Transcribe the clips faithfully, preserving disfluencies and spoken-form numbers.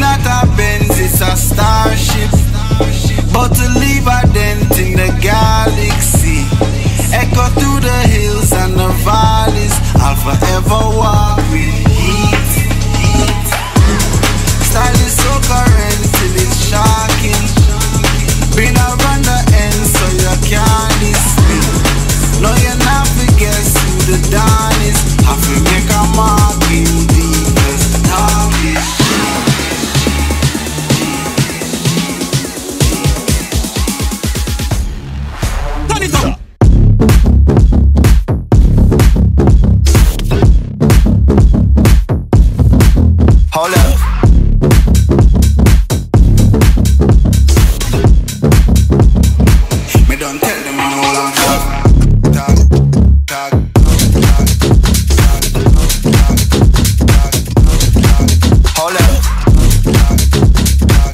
not a Benz, it's a starship. But to leave a dent in the galaxy, echo through the hills and the valleys, I'll forever walk with heat. Style is so current till it's shocking. Been around the end so you can't diss me. No, you're not to guess who the Don is. Have to make a mark in deep, cause talk is cheap. Turn it up. Hold up. Me don't tell them I no long talk. Talk, talk, talk, talk, talk, talk, talk. Hold up. Talk, talk,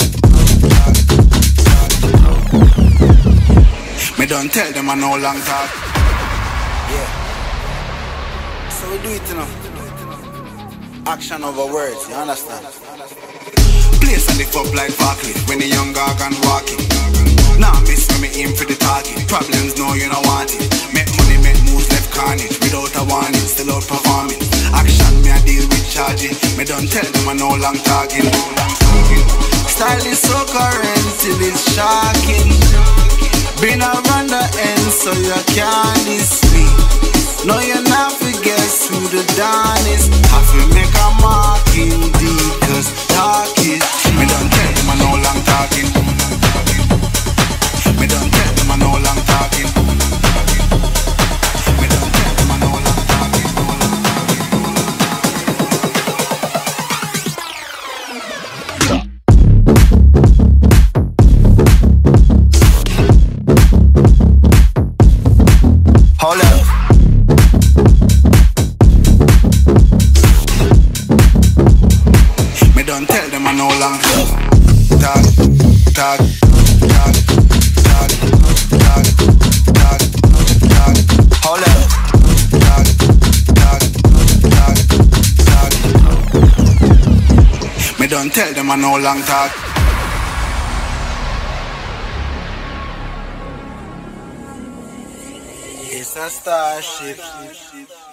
talk, talk. Me don't tell them I no long talk. Yeah. So we do it, you know. Action over words, you understand? Place and lift up like Barkley when the young gargan walking. Now nah, miss when me aim for the target. Problems, no, you don't want it. Make money, make moves, left carnage. Without a warning, still out performing. Action, me I deal with charging. Me don't tell them I no long talking. Style is so current till it's shocking. Been around the end so you can't diss me. No, you're not to guess who the Don is. Have to make a mark in deep, cause talk is cheap. Me don't tell them I no long talking. Me don't tell them I no long talking. Me don't tell them I no long talking. Hold up. Me don't tell them I no long talk. Talk, talk, talk, talk, talk, talk, talk. Hold up. Talk, talk, talk, talk. Me don't tell them I no long talk. It's a starship.